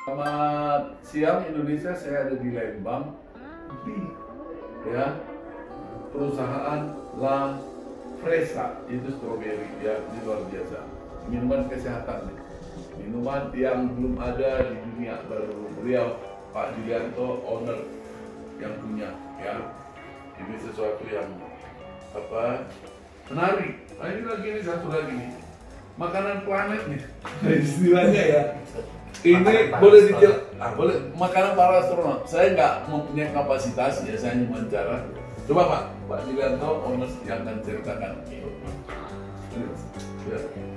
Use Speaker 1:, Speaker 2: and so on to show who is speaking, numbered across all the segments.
Speaker 1: Selamat siang Indonesia, saya ada di Lembang di perusahaan La Fresa, itu stroberi ya, ini luar biasa. Minuman kesehatan nih. Minuman yang belum ada di dunia, baru beliau Pak Julianto owner yang punya ya. Ini sesuatu yang menarik. Nah, ini lagi nih, satu lagi nih, makanan planet nih istilahnya ya. Ini boleh boleh makanan para astronot. Saya nggak mempunyai kapasitas ya, saya hanya wawancara. Coba Pak Julianto owner yang akan ceritakan. Ya.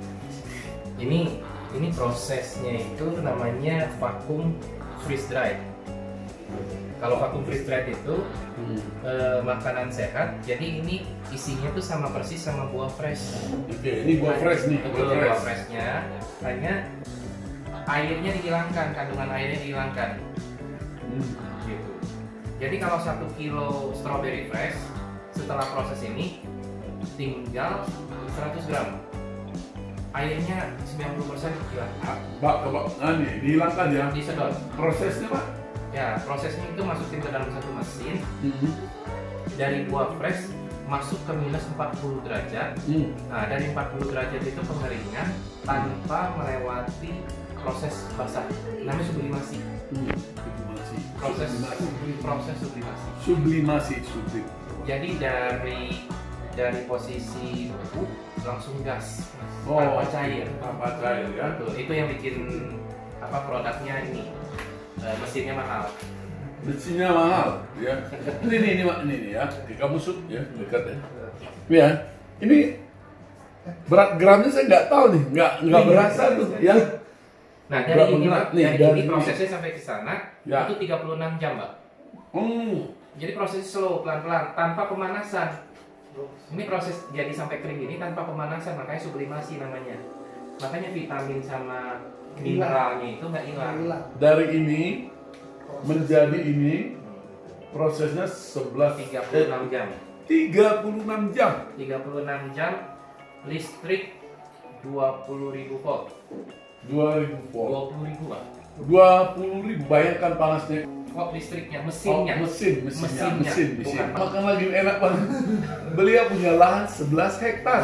Speaker 2: Ini prosesnya itu namanya vacuum freeze dried. Kalau vacuum freeze dried itu makanan sehat, jadi ini isinya tuh sama persis sama buah fresh.
Speaker 1: Oke, ini buah fresh nih.
Speaker 2: Buah freshnya, hanya airnya dihilangkan, kandungan airnya dihilangkan. Gitu. Jadi kalau 1 kilo strawberry fresh setelah proses ini tinggal 100 gram. Airnya 90% hilang.
Speaker 1: Nih, dihilangkan ya.
Speaker 2: Disedot.
Speaker 1: Prosesnya Pak?
Speaker 2: Ya, prosesnya itu masukin ke dalam satu mesin. Dari buah fresh masuk ke minus 40 derajat. Nah, dari 40 derajat itu pengeringan tanpa melewati proses basah, namanya sublimasi. Proses sublimasi. Jadi dari posisi beku langsung gas, tanpa cair ya. Betul. Itu yang bikin produknya ini mesinnya mahal.
Speaker 1: Mesinnya mahal ya. Ini ya, kamu shoot ya, dekat ya. Ya, ini berat gramnya saya nggak tahu nih, nggak berasa tuh ya.
Speaker 2: Nah, dari ini prosesnya sampai ke sana
Speaker 1: ya.
Speaker 2: itu 36 jam, Mbak. Jadi prosesnya slow, pelan-pelan, tanpa pemanasan. Ini proses jadi sampai kering ini tanpa pemanasan, makanya sublimasi namanya. Makanya vitamin sama mineralnya itu nggak hilang.
Speaker 1: Dari ini menjadi ini prosesnya
Speaker 2: 36 jam.
Speaker 1: 36 jam.
Speaker 2: 36 jam, listrik 20.000 volt.
Speaker 1: 20.000 volt.
Speaker 2: 20.000 Pak.
Speaker 1: 20.000, bayangkan panasnya.
Speaker 2: Kok listriknya, mesinnya.
Speaker 1: Mesin. Makan lagi enak banget. Beliau punya lahan 11 hektar.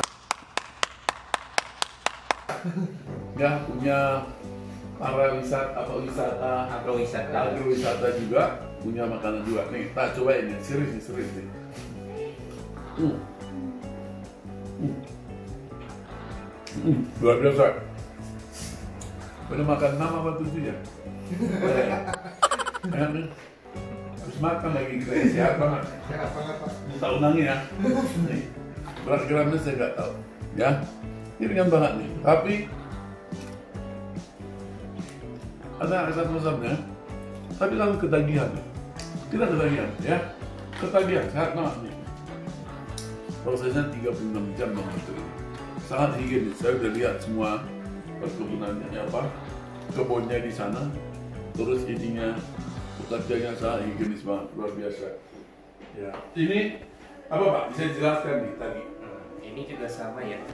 Speaker 1: Ya, punya agrowisata juga, punya makanan juga. Nih, tak coba ini, serius nih. Luar biasa. Udah makan 6 apa 7 ya? Harus makan lagi, kita ya, sehat banget.
Speaker 3: Sehat banget Pak.
Speaker 1: Minta ulangi ya. Nih, berat gramnya saya nggak tahu. Ya, ini ringan banget nih. Tapi ada asam-asamnya. Tapi kalau ketagihan, tidak ketagihan ya. Ketagihan, sehat banget nih. Prosesnya 36 jam banget itu. Sangat higienis. Saya udah lihat semua perkebunannya kebunnya di sana, terus ininya pekerjanya sangat higienis banget, luar biasa ya. Ini apa Pak, bisa jelaskan nih tadi?
Speaker 2: Ini juga sama ya.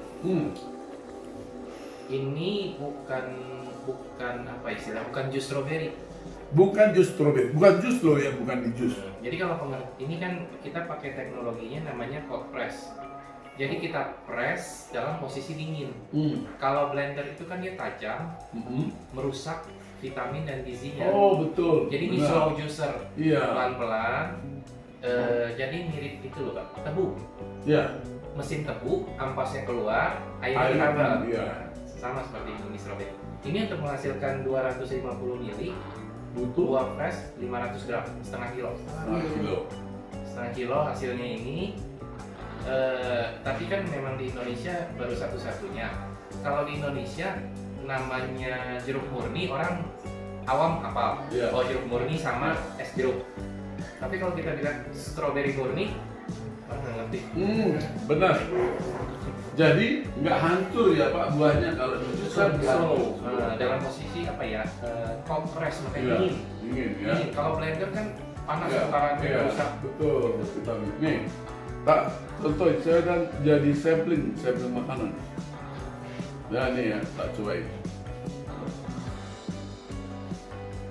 Speaker 2: Ini bukan bukan jus strawberry.
Speaker 1: Bukan jus strawberry, bukan jus loh ya, bukan di jus.
Speaker 2: Jadi kalau ini kan kita pakai teknologinya namanya cold press. Jadi kita press dalam posisi dingin. Kalau blender itu kan dia tajam, merusak vitamin dan gizinya.
Speaker 1: Oh betul.
Speaker 2: Jadi ini slow juicer,
Speaker 1: iya.
Speaker 2: Pelan-pelan. Jadi mirip itu loh Pak, tebu.
Speaker 1: Iya.
Speaker 2: Mesin tebu, ampasnya keluar, airnya ditambah.
Speaker 1: Iya.
Speaker 2: Sama seperti ini strawberry. Ini untuk menghasilkan 250 ml,
Speaker 1: butuh
Speaker 2: buah fresh 500 gram, setengah kilo. Setengah kilo hasilnya ini. Tapi kan memang di Indonesia baru satu-satunya. Kalau di Indonesia namanya jeruk murni, orang awam hafal. Oh, jeruk murni sama es jeruk. Tapi kalau kita bilang strawberry murni, orang nggak ngerti.
Speaker 1: Benar. Jadi nggak hancur ya Pak buahnya kalau disusah.
Speaker 2: Dalam posisi kompres, makanya
Speaker 1: dingin ya.
Speaker 2: Kalau blender kan panas, sekarang rusak.
Speaker 1: Betul. Nih, tak contoh saya kan jadi sampling makanan. Nah ini ya, tak cobain.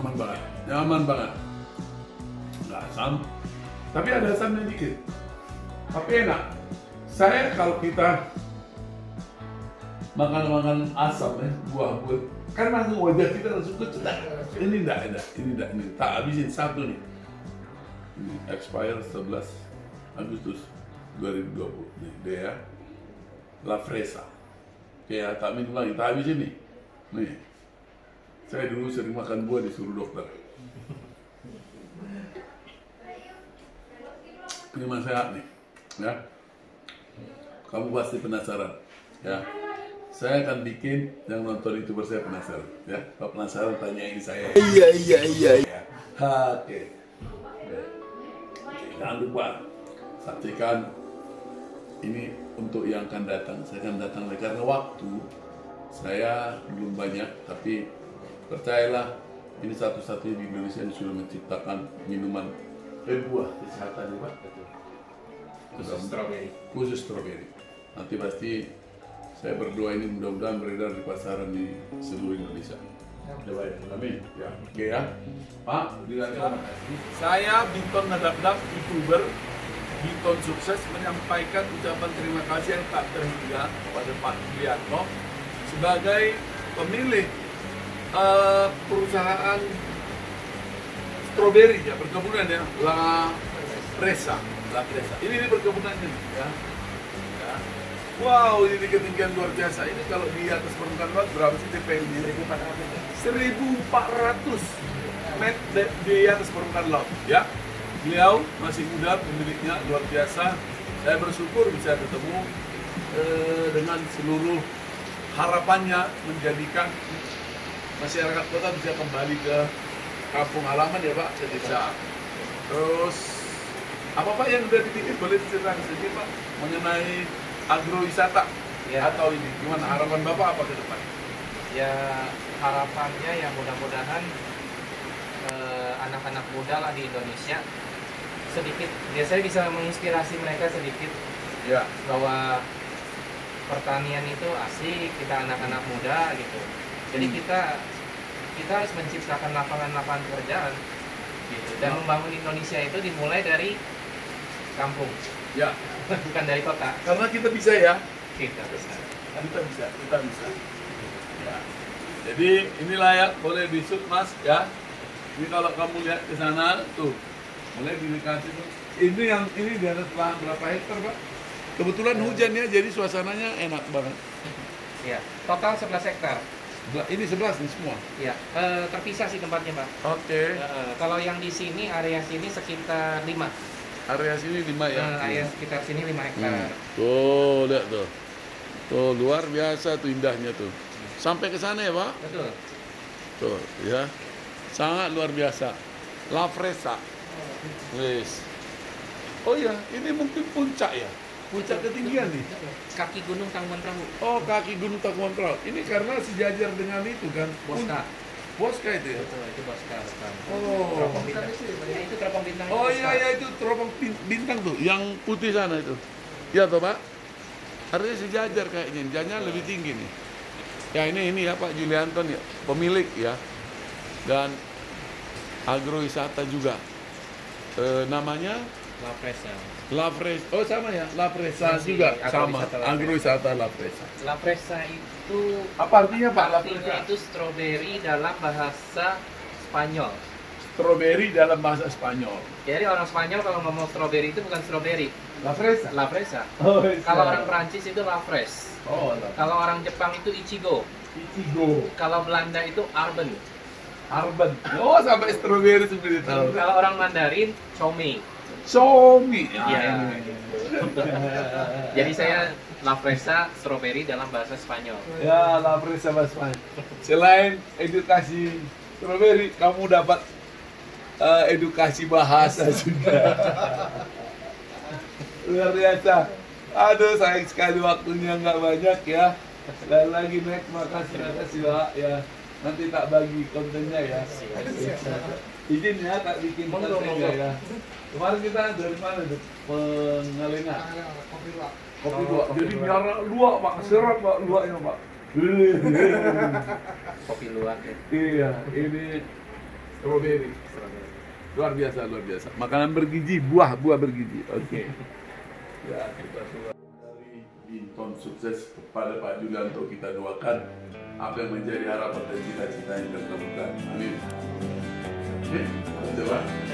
Speaker 1: nyaman banget, nyaman banget. Nggak asam, tapi ada asamnya dikit. Tapi enak. Saya kalau kita makan asam ya, buah-buah, kan langsung wajah kita langsung kecedak. Ini enggak, ini tak habisin satu nih. Ini expire 11 Agustus 2020. Nih dia ya. La Fresa. Oke ya, tak minum lagi, tak habisin nih. Nih. Saya dulu sering makan buah disuruh dokter. Ini mas sehat nih, ya. Kamu pasti penasaran, ya. Saya akan bikin yang nonton YouTuber saya penasaran, ya. Kalau penasaran tanyain saya. Iya. Oke. Jangan lupa saksikan ini untuk yang akan datang. Saya akan datang lagi karena waktu saya belum banyak, tapi percayalah ini satu-satunya di Indonesia yang sudah menciptakan minuman buah kesehatan, Pak. Khusus stroberi. Nanti pasti saya berdoa ini mudah-mudahan beredar di pasaran di seluruh Indonesia. Amin. Ya, oke ya. Pak, dilanjutkan. Saya Binton Nadabdab, YouTuber Binton Sukses, menyampaikan ucapan terima kasih yang tak terhingga kepada Pak Julianto sebagai pemilik perusahaan stroberi ya, perkebunan ya, La Fresa. Ini perkebunannya ya. Wow, ini ketinggian luar biasa. Ini kalau di atas permukaan laut berapa sih TPL-nya? 1.400 meter di atas permukaan laut ya. Beliau masih muda, pemiliknya luar biasa. Saya bersyukur bisa ketemu dengan seluruh harapannya menjadikan masyarakat kota bisa kembali ke kampung halaman ya Pak, ke desa. Terus apa Pak yang sudah dibikin, boleh diceritakan sedikit Pak mengenai agrowisata ya. Atau ini gimana harapan Bapak apa ke depan?
Speaker 2: Ya harapannya ya mudah-mudahan anak-anak muda lah di Indonesia sedikit, biasanya bisa menginspirasi mereka sedikit
Speaker 1: ya,
Speaker 2: bahwa pertanian itu asik, kita anak-anak muda gitu. Jadi kita harus menciptakan lapangan-lapangan pekerjaan gitu. Dan membangun Indonesia itu dimulai dari kampung
Speaker 1: ya,
Speaker 2: bukan dari kota.
Speaker 1: Karena kita bisa ya,
Speaker 2: Kita bisa.
Speaker 1: Ya. Jadi inilah ya, boleh disut Mas ya. Ini kalau kamu lihat ke sana tuh, mulai dikasih tuh. Ini di atas lahan berapa hektar Pak? Kebetulan hujan ya, jadi suasananya enak banget.
Speaker 2: Ya, total 11 hektar.
Speaker 1: Ini 11 nih semua.
Speaker 2: Ya, terpisah sih tempatnya Pak.
Speaker 1: Oke.
Speaker 2: Kalau yang di sini area sini sekitar 5.
Speaker 1: Area sini 5 ya.
Speaker 2: Area sekitar sini 5 hektar.
Speaker 1: Tuh, lihat tuh. Tuh luar biasa tuh indahnya tuh. Sampai ke sana ya Pak?
Speaker 2: Betul.
Speaker 1: Tuh ya. Sangat luar biasa. La Fresa. Wes. Oh ya, ini mungkin puncak ya. Puncak ketinggian nih.
Speaker 2: Kaki Gunung Tangkuban Perahu.
Speaker 1: Oh, kaki Gunung Tangkuban Perahu. Ini karena sejajar dengan itu kan.
Speaker 2: Bosca.
Speaker 1: Bosca itu ya?
Speaker 2: Betul, itu Bosca.
Speaker 1: Oh.
Speaker 2: Teropong bintang. Ya, itu teropong bintang.
Speaker 1: Oh iya, itu teropong bintang tuh, yang putih sana itu. Iya toh Pak? Harusnya sejajar kayaknya, jangan lebih tinggi nih. Ya ini ya Pak Julianto ya, pemilik ya. Dan agrowisata juga. Namanya
Speaker 2: La Fresa.
Speaker 1: La Fresa. Oh sama ya, La Fresa juga sama. Agrowisata La Fresa.
Speaker 2: La Fresa itu
Speaker 1: Apa artinya Pak La
Speaker 2: artinya
Speaker 1: Fresa?
Speaker 2: itu stroberi dalam bahasa Spanyol.
Speaker 1: Stroberi dalam bahasa Spanyol.
Speaker 2: Jadi orang Spanyol kalau ngomong stroberi itu bukan stroberi,
Speaker 1: La Fresa.
Speaker 2: La Fresa.
Speaker 1: Oh,
Speaker 2: Kalau orang Perancis itu La Fraise.
Speaker 1: Oh,
Speaker 2: Kalau orang Jepang itu Ichigo.
Speaker 1: Ichigo.
Speaker 2: Kalau Belanda itu Arben.
Speaker 1: Arben. Oh, sampai stroberi seperti itu.
Speaker 2: Kalau orang Mandarin Chomei.
Speaker 1: Somi.
Speaker 2: Ya. Jadi saya La Fresa stroberi dalam bahasa Spanyol.
Speaker 1: Ya, La Fresa bahasa Spanyol. Selain edukasi stroberi, kamu dapat edukasi bahasa juga. Luar biasa. Aduh, sayang sekali waktunya nggak banyak ya. Dan lagi naik, makasih Pak ya. Nanti tak bagi kontennya ya. Izin ya, tak bikin kontennya ya. Kemarin kita dari mana tuh? Pengalengan. Kopi luwak. Jadi miara luwak Pak, serap Pak luwaknya Pak.
Speaker 2: Kopi luwak ya.
Speaker 1: Iya, ini Strawberry. Luar biasa, luar biasa. Makanan bergizi, buah bergizi. Oke. Ya, kita sudah dari Binton sukses kepada Pak Julianto, kita doakan apa yang menjadi harapan dan cita-cita yang terkabulkan. Amin. Oke, coba.